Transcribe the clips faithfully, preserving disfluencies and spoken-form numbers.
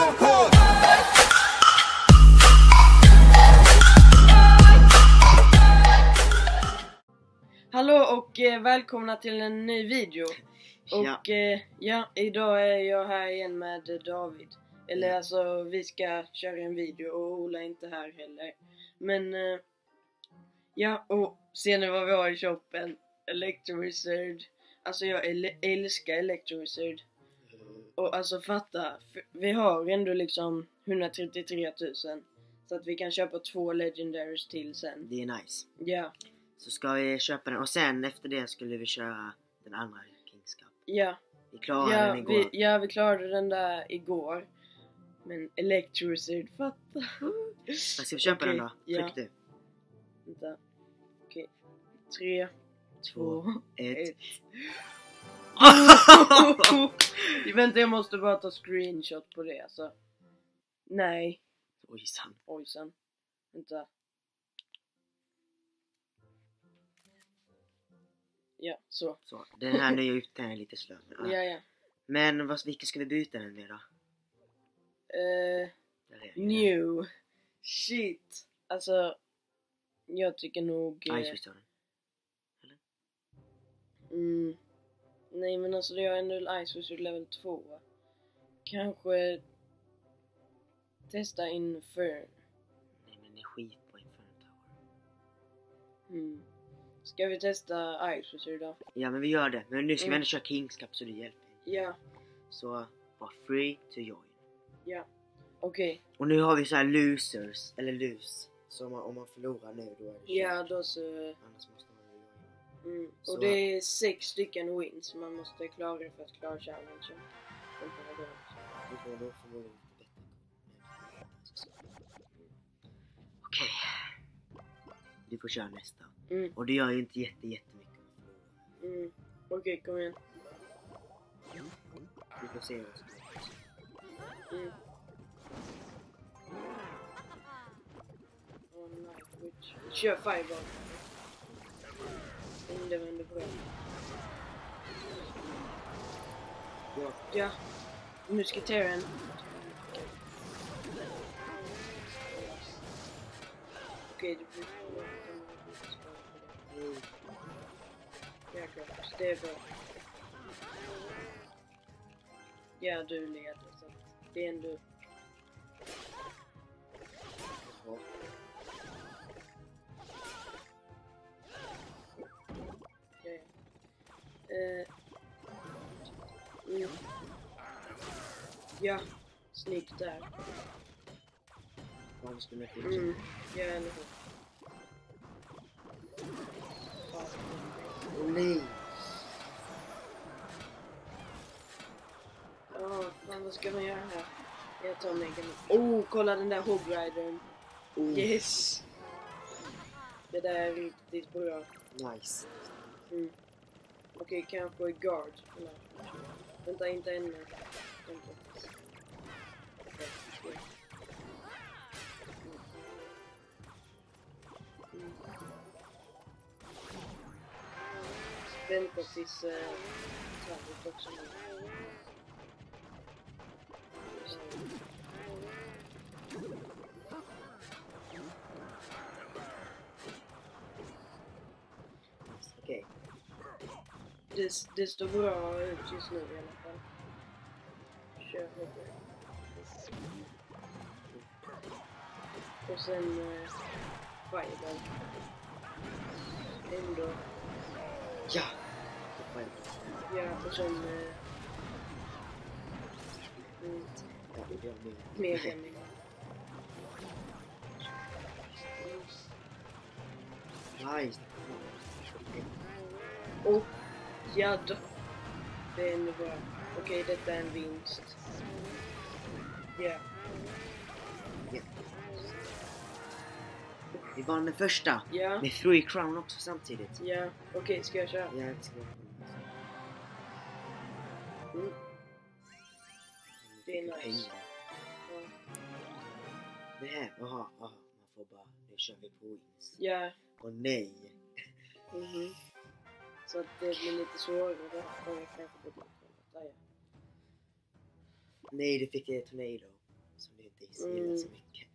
Hallå och eh, välkomna till en ny video. Ja. Och eh, ja, idag är jag här igen med David. Eller Ja. alltså, vi ska köra en video och Ola är inte här heller. Men eh, ja, och ser ni vad vi har i shoppen? Electro-Wizard. Alltså jag äl- älskar Electro-Wizard. Och alltså fatta, vi har ändå liksom hundratrettiotre tusen. Så att vi kan köpa två Legendaries till sen. Det är nice. Ja. Så ska vi köpa den och sen efter det skulle vi köra den andra Kings Cup. Ja. Vi klarade Ja den igår. vi, ja, vi klarade den där igår. Men Electro-Wizard, fatta. Jag ska vi köpa Okej, den då? ja. Tryck du. Vänta. Okej. Tre, två, ett. ett. Vänta, jag måste bara ta screenshot på det alltså. Nej. Ojsan. Ojsan. Vänta. Ja, så. Så, den här nya upptäckten är lite slö. Men, Ja, ja. men vad, vilken ska vi byta den med då? Eh, Där är den. new. Shit. Alltså, jag tycker nog... Eh, Ice Wizard. mm, nej, men alltså det är ändå Ice Wizard level två. Kanske testa inför. Nej men det är skit på Inferno Tower. Mm. Ska vi testa Ice Wizard då? Ja men vi gör det. Men nu ska Mm. vi ändå köra Kings Cup så det hjälper. Ja, Så var free to join. ja. Okej. Och nu har vi så här losers, eller lose. Så om man, om man förlorar nu då är det Ja, kört. då så... Annars måste man ju joina. Mm. Så- Och det är sex stycken wins man måste klara för att klara challengen. Vi får nog förmodligen lite bättre. Okej. Du får köra nästa. Mm. Och det gör ju inte jätte, jättemycket om man förlorar. Mm. Okej, kom igen. Vi får se vad som händer. Mm. Oh, nice. Witch. Kör fireball. Mm, det var ändå bra. Ja. Ja. Musketären. Okej, du får... Mm. Jäklar, det är bra. Ja, du leder så att det är ändå... Ja. Okej. Eh... Mm. Ja, snyggt där. Vad ska man få Mm. Ja, eller hur? Åh nej! Ja, fan, vad ska man göra här? Jag tar Megan. Oh, kolla den där Hogridern. Oh, Yes! Det där är riktigt bra. nice. Mm. Okej, kanske guard. Eller, vänta, inte ännu. Vänta. Okej, okej. Mm. Vänta tills äh, trädet också nu. Okej. Det, det står bra ut just nu i alla fall. Kör hårt. Och sen äh, fireball. Ändå. Ja! Det var ju- Ja, och sen... Äh, mm, Ja, det blev mer. Megan. Nice. Och ja då. Det är ändå bra. Okej, detta är en vinst. Ja. Ja. Vi vann den första. Ja. Med three crown också samtidigt. Ja. Okej, ska jag köra? Ja, det ska vi. Mm. Det är Fick nice. pengar. Ja. Det här, aha, aha. Man får bara, nu kör vi på wins. Ja. Och nej. Mhm. Så att det blir lite svårare. Och jag kanske borde kolla. Ja. Nej, du fick ett tornado. som du inte gillar Mm. så mycket.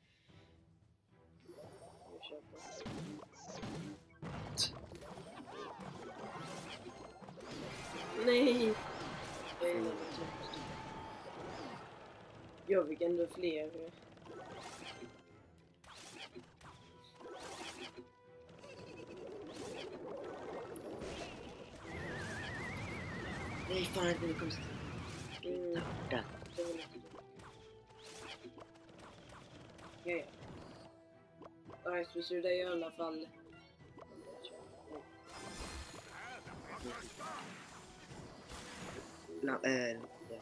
Jag köper. Nej! Jag gillar det typ. Jag fick ändå fler. Nej, fan inte nu kommer Mm. där. Det var lite dumt. Ja, ja. Nej, så ser det i alla fall. La, äh, ja.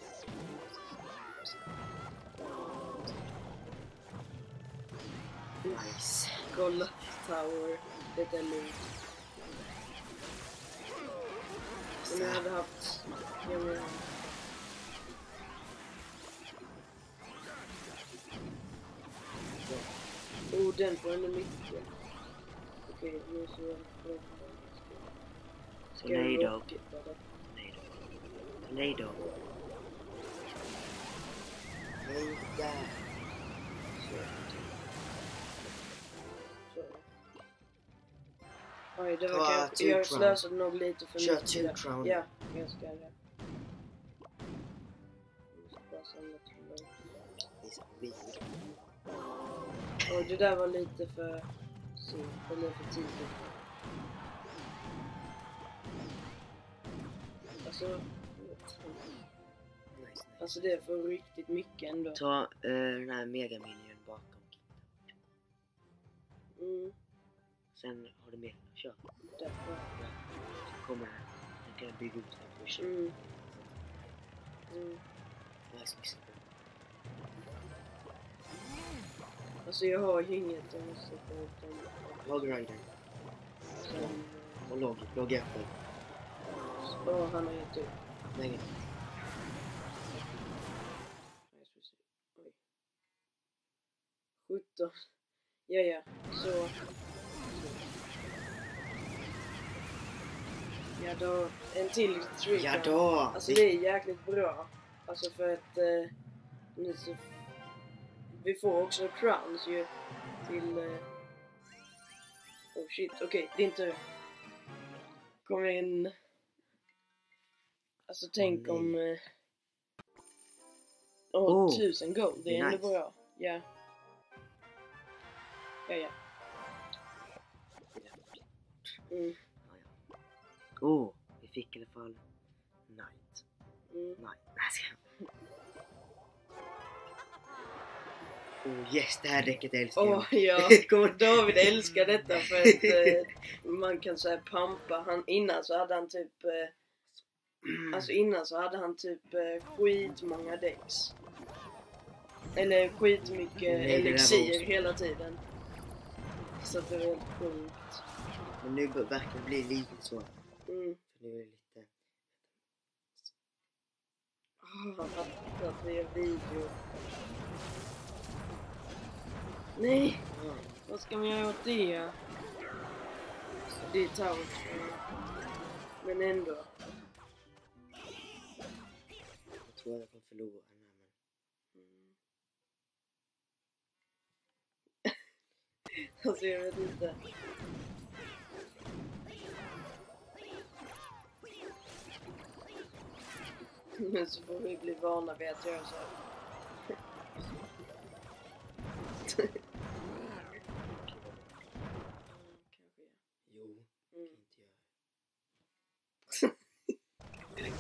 Nice. Kolla Tower. Det är lugnt. Om jag hade haft... Jag menar... Oh, den får ändå mycket. Okej, nu så... Ska jag Tornado. rocketa det? Tornado. Tornado. Nej, där. Så. Så. Oj, det var Ta kanske... two Jag crown. slösade nog lite för Kör mycket. two där. crown. Ja, jag ska det. Jag ska bara samla till mig. Visa bil. Och det där var lite för sent, eller för tidigt. Alltså, Nice, nice. alltså det är för riktigt mycket ändå. Ta uh, den här megaminion bakom. Mm, Sen har du mer. Kör. därför. Ja. Så kommer den. Den kan jag bygga ut den för kör. Mm. Mm. Nice, nice. Alltså jag har ju inget, jag måste få ut dem. Log Rider. Sen, Och log. Log efter. åh, han har gett upp. Nej. Jag ska se. Oj. sjutton. Ja, ja. Så. Ja då. En till three Ja crown. då! Alltså det är jäkligt bra. Alltså för att eh, nu så vi får också crowns ju till eh, oh shit, okej, okay, det är inte kom in. Alltså tänk Oh, om eh, åh, Oh, tusen gold, det är ändå nice. bra. Ja. Ja, ja. Mm, Oh, vi fick i alla fall Night. mm. Night. Nej, ska jag. Oh yes, det här däcket älskar Åh jag. ja, David älskar detta för att eh, man kan säga pampa. Han, innan så hade han typ eh, alltså innan så hade han typ eh, skitmånga däcks. Eller skitmycket Nej, det där var elixir också- hela tiden. Så att det var helt sjukt. Men nu verkar det bli lite så. Mm. För nu är det lite... Oh, han fattar att vi gör video. Nej, Ja. vad ska man göra åt det? Det är taut. Men ändå. Jag tror jag kommer förlora den här, men... Mm. Alltså jag vet inte. Men så får vi bli vana vid att göra så här. Kanske. Jo, Mm. kan inte göra det.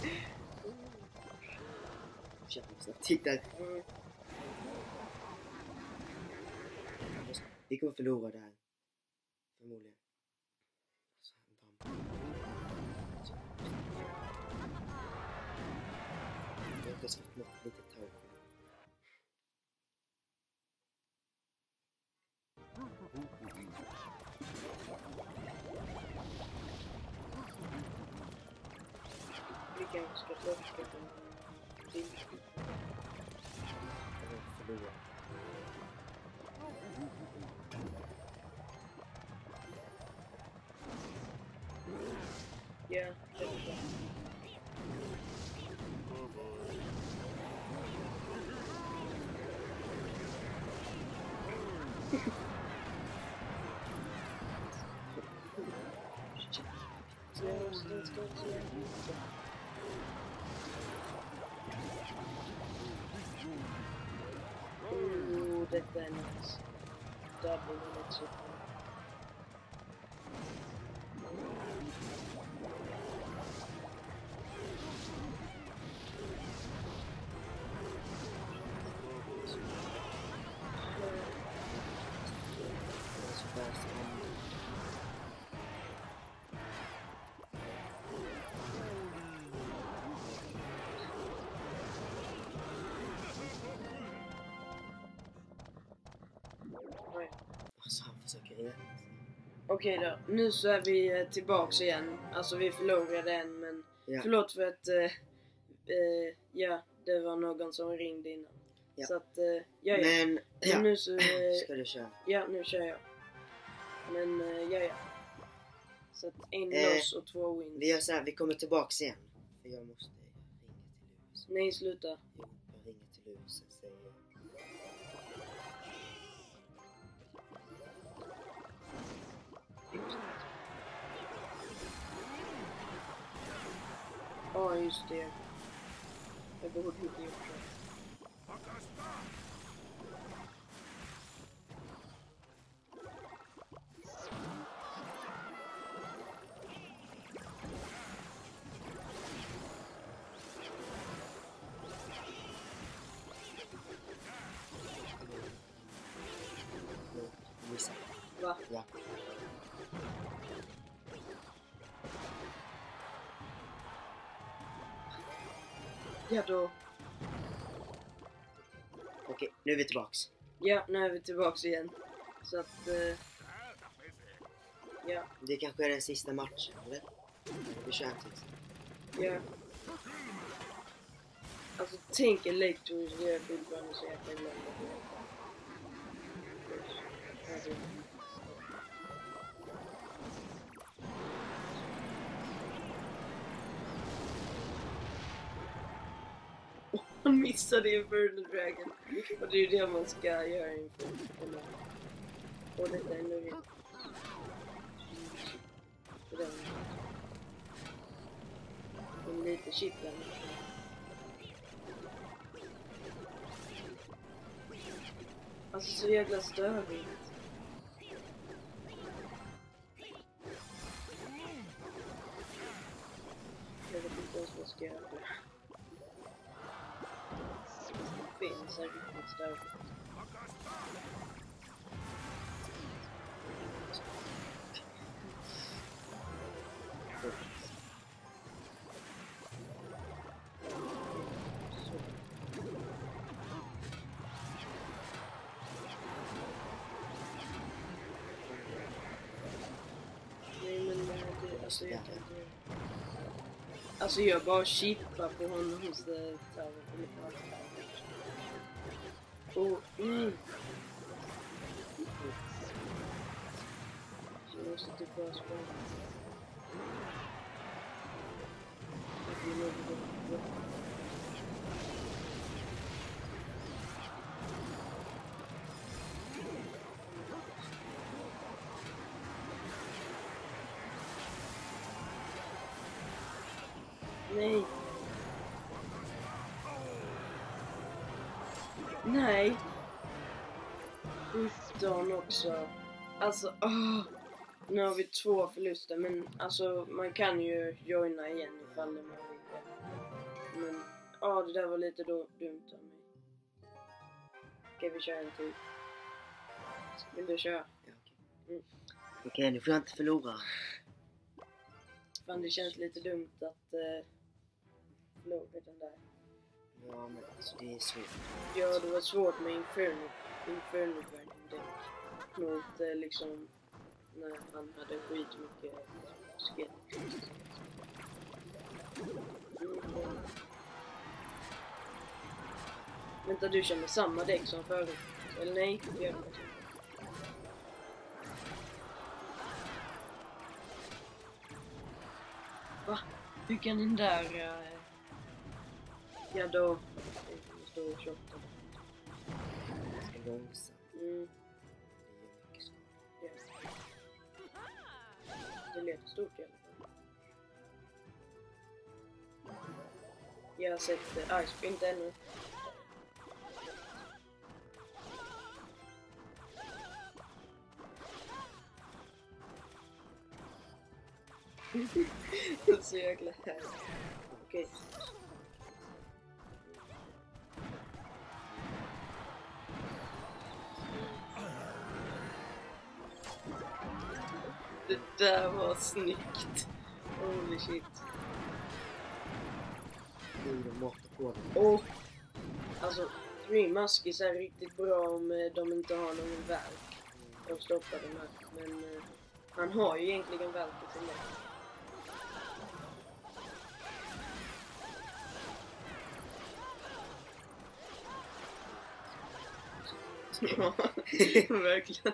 Känner mig snabbt. Titta! Mm. Vi kommer förlora det här. Förmodligen. Så, bam. Så. Jag har inte ens fått något litet tag. Vi kanske ska plocka den till. Jag kommer förlora. Ja, det är bra. Ooh, detta är nice. Där blir det lite så. Alltså han försöker rädda. Okej då, nu så är vi tillbaks igen. Alltså vi förlorade en, men Ja. förlåt för att eh, eh, ja, det var någon som ringde innan. Ja. Så att, eh, ja, ja. Men, ja. Men nu så, eh, Ska du köra? ja, nu kör jag. Men, eh, ja, ja. Så att en Eh, loss och två wins. Vi gör så här, vi kommer tillbaks igen. För jag måste ringa till Lewis. Nej, sluta. Jo, jag ringer till Lewis och säger... Ja, just det. Jag borde inte gjort det. Missa. Va? Ja. Ja då. Okej, nu är vi tillbaks. Ja, nu är vi tillbaks igen. Så att, eh, ja, Det kanske är den sista matchen, eller? Vi kör en till. ja. Alltså tänk Electros, det är fortfarande så jäkla glömda. Alltså. Oh, han missade Inferno Dragon. Och det är ju det man ska göra inför. Och detta är nu. Den. Och lite chip där. Alltså så jävla störigt. Jag vet inte ens vad jag ska göra. Det finns är riktigt störigt. Nej men det, alltså jag kan inte... Alltså jag bara chippar på honom hos det Tower. Oh, mm. Så jag måste typ bara spara. Jag vill nog gå. Nej. Nej. sjutton också. Alltså, åh. Nu har vi två förluster, men alltså man kan ju joina igen ifall det man vill. Men, ja det där var lite då, dumt av mig. Okej, vi kör en till. Vill du köra? Ja, okej. Mm. Okej, nu får jag inte förlora. Fan, det känns lite dumt att eh, förlora den där. Ja, men alltså det är svårt. Ja, det var svårt med Inferno. Inferno Dragon mot eh, liksom när han hade skitmycket skelett. Mm. Vänta, du kör med samma däck som förut? Eller nej? Det gör du inte. Va? Hur kan den där... Uh... Ja då... Jag står och tjottar. Ganska långsamt. Mm. lite stort i alla fall. Jag har sett uh, Ice Sprint ännu. Så jäkla här. Okej. Det där var snyggt. Holy shit. De måste på den. Och alltså, Three Muskies är riktigt bra om eh, de inte har någon verk. De stoppar den här. Men eh, han har ju egentligen verket till mig. Ja, verkligen.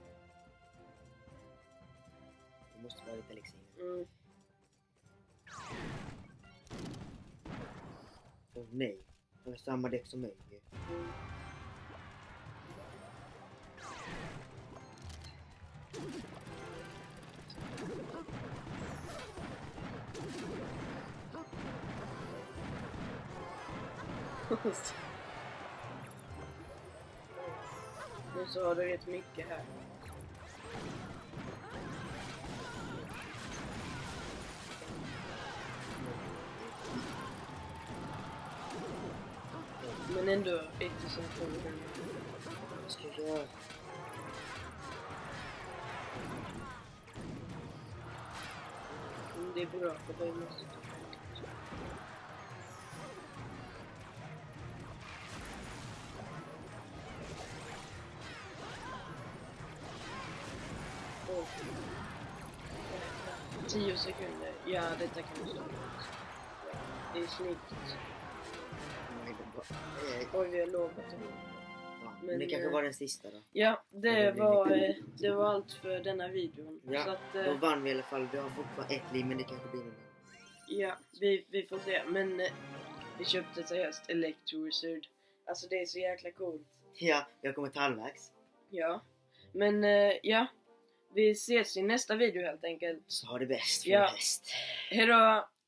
Det måste vara lite elixir. Mm. Åh nej. Han har samma däck som mig. Mm. Nu så har du rätt mycket här. Men ändå ettusen sjuhundra. Vad ska jag göra? Mm, det är bra för dig måste ta. Oh. tio sekunder. Ja, detta kan vi slå. Det är snyggt. Nej, det var... Eh, Oj, vi har lovat det. ja, men Men, det kanske eh, var den sista då. Ja, det det blir var, mycket. eh, det var allt för denna videon. Ja, Så att, då eh, vann vi i alla fall. Vi har fortfarande ett liv, men det kanske blir någon annan. ja, vi, vi får se. Men eh, vi köpte seriöst Electro Wizard. Alltså det är så jäkla coolt. Ja, jag kommer till halvvägs. Ja, men eh, ja. Vi ses i nästa video helt enkelt. Så ha det bäst för Ja. häst. Hejdå!